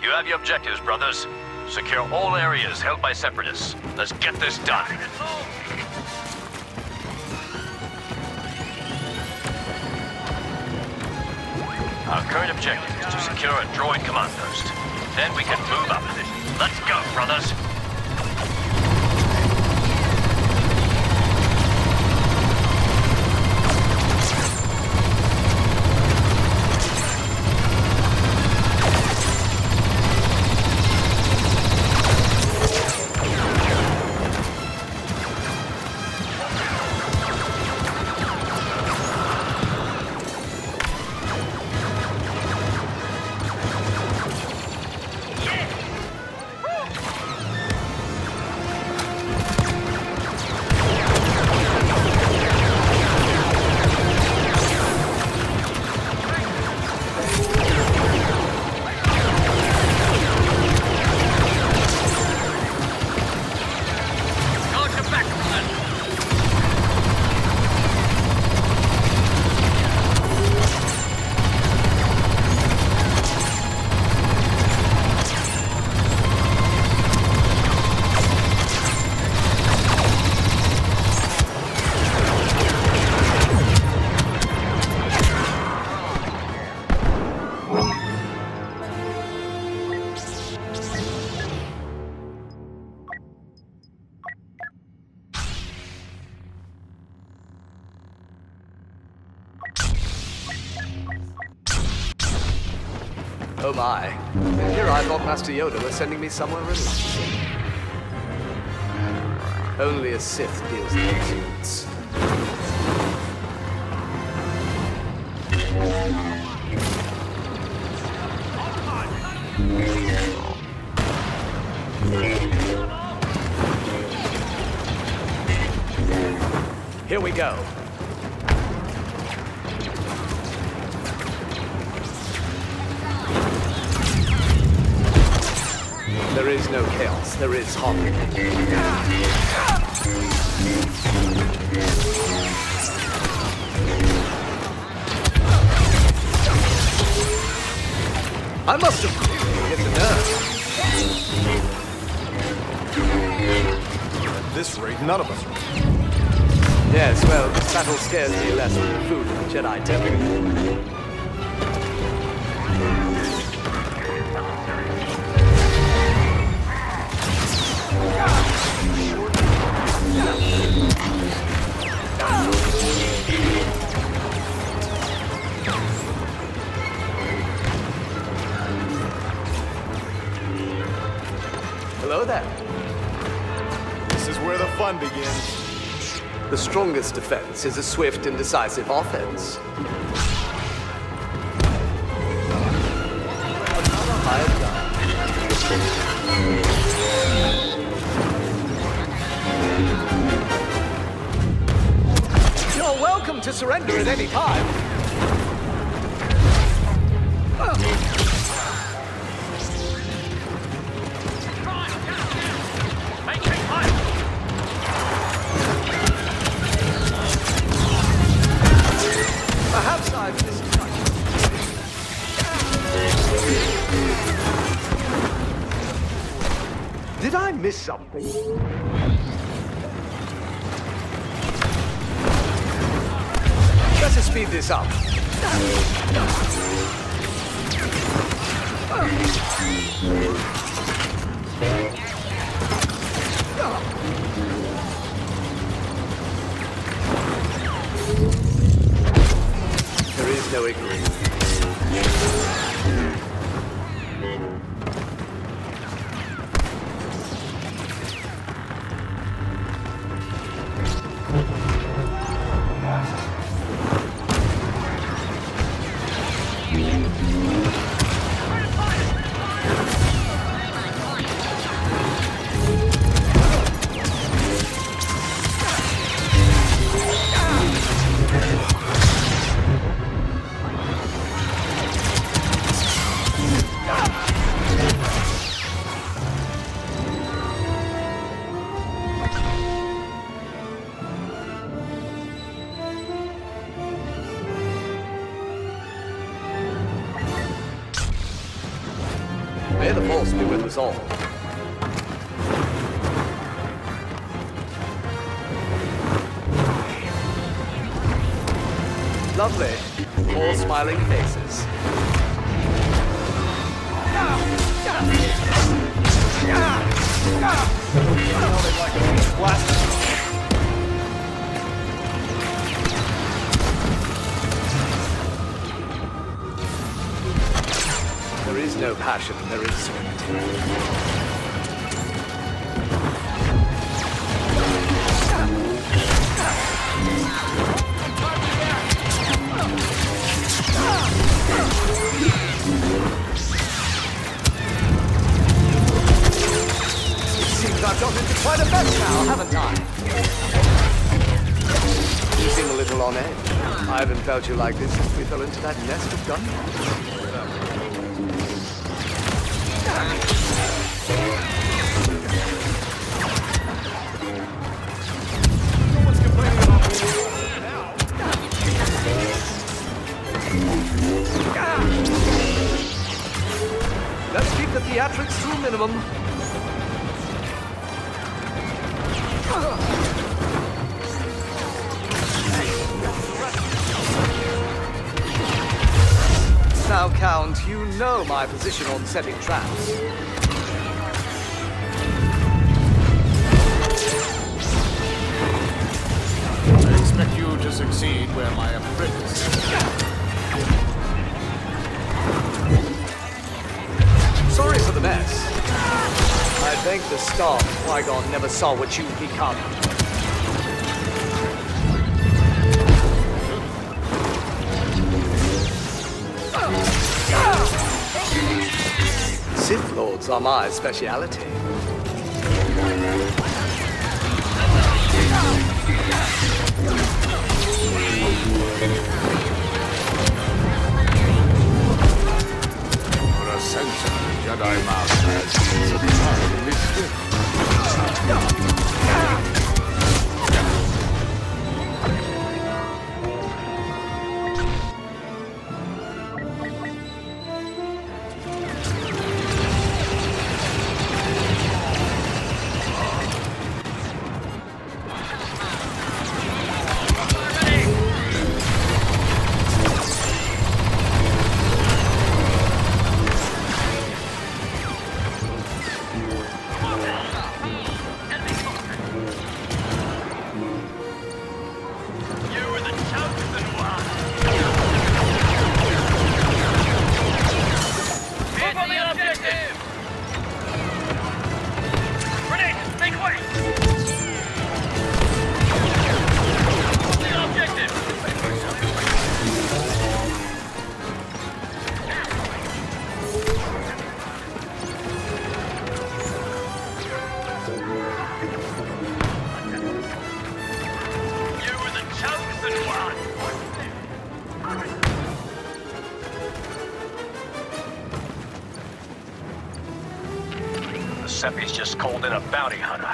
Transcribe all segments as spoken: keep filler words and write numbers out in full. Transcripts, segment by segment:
You have your objectives, brothers. Secure all areas held by Separatists. Let's get this done. Our current objective is to secure a droid command post. Then we can move up. Let's go, brothers. Oh my. Here I thought Master Yoda was sending me somewhere else. Only a Sith deals in these. Here we go. There is no chaos, there is harmony. I must have really hit the nerve. At this rate, none of us are. Yes, well, this battle scares me less than the food in the Jedi Temple. Hello there. This is where the fun begins. The strongest defense is a swift and decisive offense. Another hired gun. You're welcome to surrender at any time. Perhaps I've missed much. Did I miss something? Let's speed this up. There is no agreement. May the Force be with us all. Lovely. More smiling faces. There is no passion, there is sweat. I've got into quite a mess now, haven't I? You seem a little on edge. I haven't felt you like this since we fell into that nest of gunmen. Someone's complaining about me now. Let's keep the theatrics to a minimum. Now, Count, you know my position on setting traps. I expect you to succeed where my apprentice is. Sorry for the mess. I thank the stars Qui-Gon never saw what you'd become. Sith Lords are my speciality. For a century, Jedi Master has been surprisingly swift. Seppi's just called in a bounty hunter.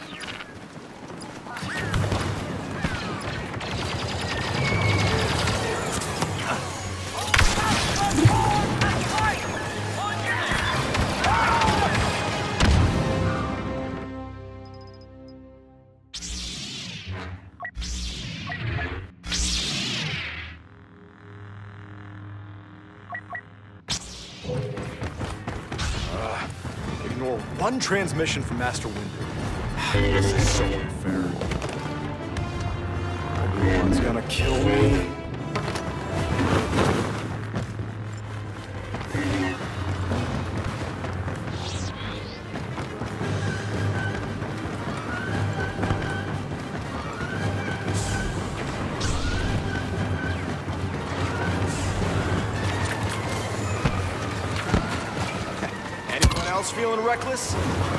Ignore one transmission from Master Windu. This is so unfair. Everyone's gonna kill me. Anyone else feeling reckless?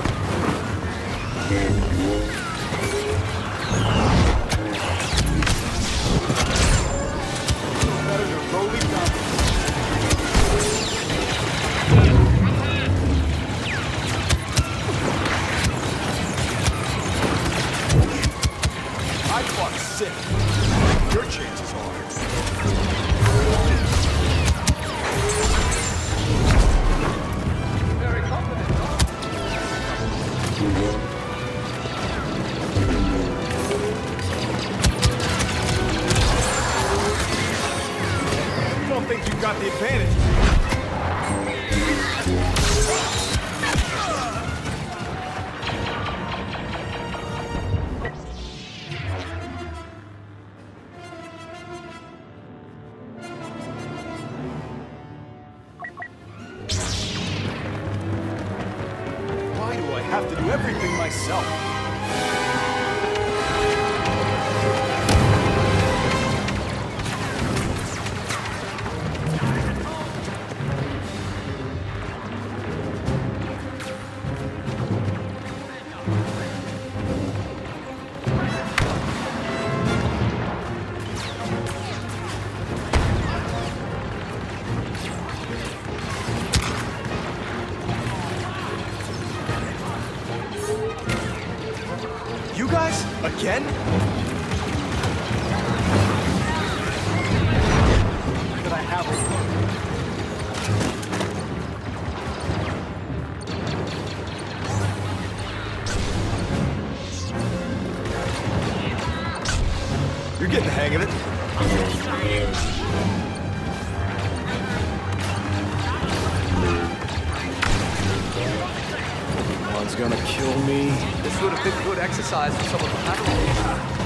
I fought sick. Your chances are. Very think you've got the advantage. Why do I have to do everything myself? You guys? Again? Could I have a look? You're getting the hang of it. One's gonna kill me. This would have been good exercise for some of the patrols.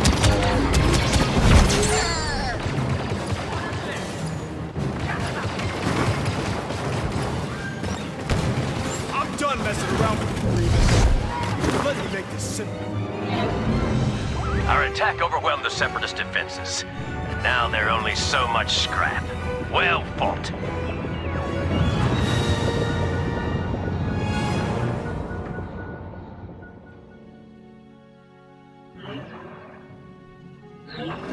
I'm done messing around with you, Grievous. Let me make this simple. Our attack overwhelmed the Separatist defenses. And now they're only so much scrap. Well fought. Yeah.